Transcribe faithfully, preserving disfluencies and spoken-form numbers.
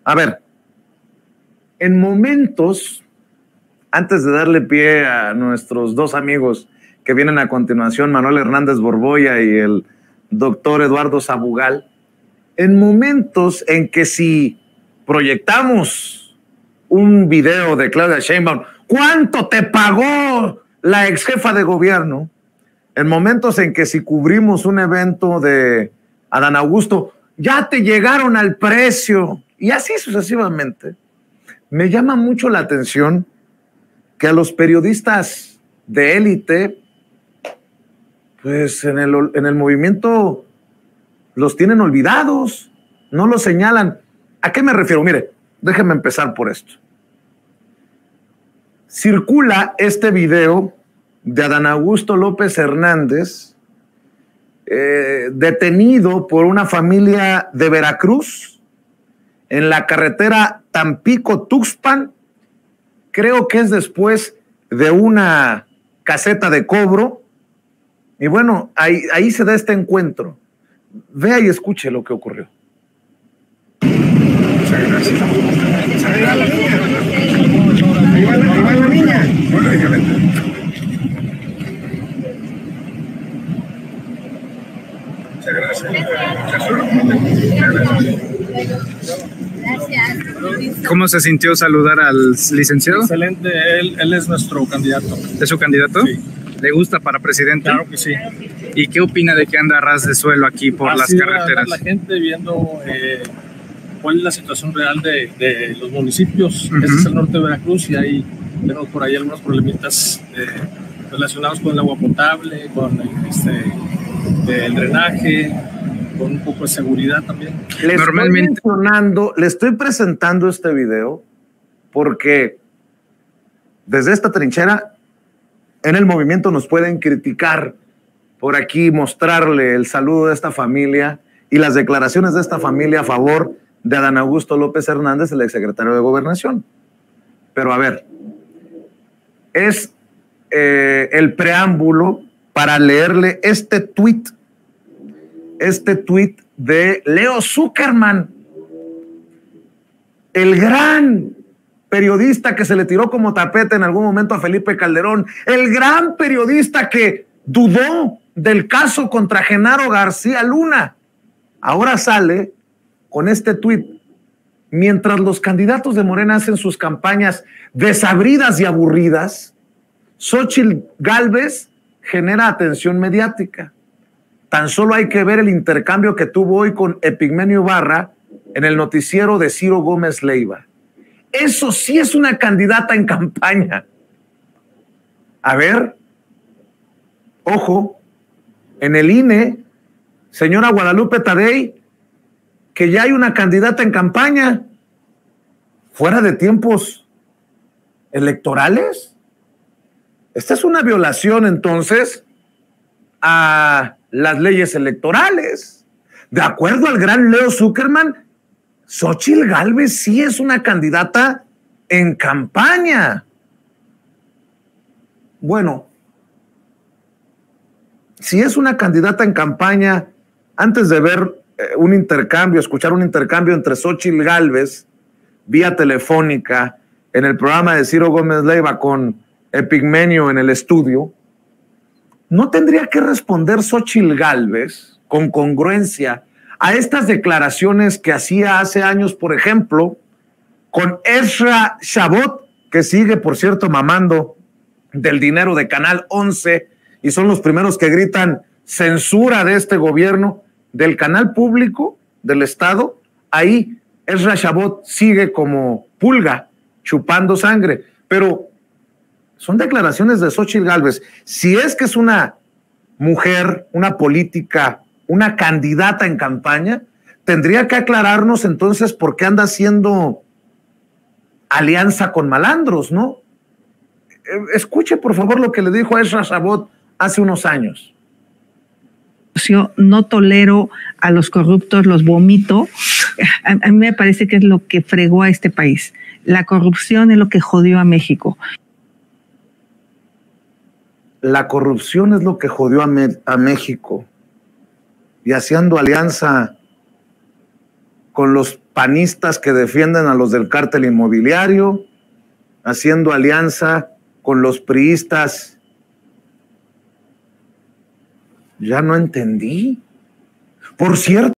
A ver, en momentos, antes de darle pie a nuestros dos amigos que vienen a continuación, Manuel Hernández Borboya y el doctor Eduardo Sabugal, en momentos en que si proyectamos un video de Claudia Sheinbaum, ¿cuánto te pagó la ex jefa de gobierno? En momentos en que si cubrimos un evento de Adán Augusto, ya te llegaron al precio, y así sucesivamente. Me llama mucho la atención que a los periodistas de élite, pues en el, en el movimiento los tienen olvidados, no los señalan. ¿A qué me refiero? Mire, déjenme empezar por esto. Circula este video de Adán Augusto López Hernández, eh, detenido por una familia de Veracruz en la carretera Tampico-Tuxpan, creo que es después de una caseta de cobro, y bueno, ahí, ahí se da este encuentro. Vea y escuche lo que ocurrió. Muchas gracias. Ahí va la niña. Ahí va la, ahí va la niña. Bueno, déjame. Muchas gracias. Gracias. ¿Cómo se sintió saludar al licenciado? Excelente, él, él es nuestro candidato. ¿Es su candidato? Sí. ¿Le gusta para presidente? Claro que sí. ¿Y qué opina de que anda a ras de suelo aquí por Así las carreteras? La, la gente viendo eh, cuál es la situación real de, de los municipios. Uh-huh. Este es el norte de Veracruz y ahí tenemos por ahí algunos problemitas eh, relacionados con el agua potable, con este, el drenaje, con un poco de seguridad también. Le Normalmente estoy mencionando, le estoy presentando este video porque desde esta trinchera en el movimiento nos pueden criticar por aquí, mostrarle el saludo de esta familia y las declaraciones de esta familia a favor de Adán Augusto López Hernández, el exsecretario de Gobernación. Pero a ver, es eh, el preámbulo para leerle este tuit, este tuit de Leo Zuckerman, el gran periodista que se le tiró como tapete en algún momento a Felipe Calderón, el gran periodista que dudó del caso contra Genaro García Luna, ahora sale con este tuit. Mientras los candidatos de Morena hacen sus campañas desabridas y aburridas, Xóchitl Gálvez genera atención mediática. Tan solo hay que ver el intercambio que tuvo hoy con Epigmenio Ibarra en el noticiero de Ciro Gómez Leiva. Eso sí es una candidata en campaña. A ver, ojo, en el I N E, señora Guadalupe Tadei, que ya hay una candidata en campaña, fuera de tiempos electorales. Esta es una violación, entonces, a las leyes electorales. De acuerdo al gran Leo Zuckerman, Xóchitl Gálvez sí es una candidata en campaña. Bueno, si es una candidata en campaña, antes de ver eh, un intercambio, escuchar un intercambio entre Xóchitl Gálvez vía telefónica en el programa de Ciro Gómez Leiva con Epigmenio en el estudio, ¿no tendría que responder Xóchitl Gálvez con congruencia a estas declaraciones que hacía hace años, por ejemplo, con Ezra Chabot, que sigue, por cierto, mamando del dinero de Canal once, y son los primeros que gritan censura de este gobierno, del canal público del Estado? Ahí Ezra Chabot sigue como pulga, chupando sangre. Pero son declaraciones de Xóchitl Gálvez. Si es que es una mujer, una política, una candidata en campaña, tendría que aclararnos entonces por qué anda haciendo alianza con malandros, ¿no? Escuche, por favor, lo que le dijo a Ezra Chabot hace unos años. No tolero a los corruptos, los vomito. A, a mí me parece que es lo que fregó a este país. La corrupción es lo que jodió a México. La corrupción es lo que jodió a, Me- a México. Y haciendo alianza con los panistas que defienden a los del cártel inmobiliario, haciendo alianza con los priistas. Ya no entendí. Por cierto,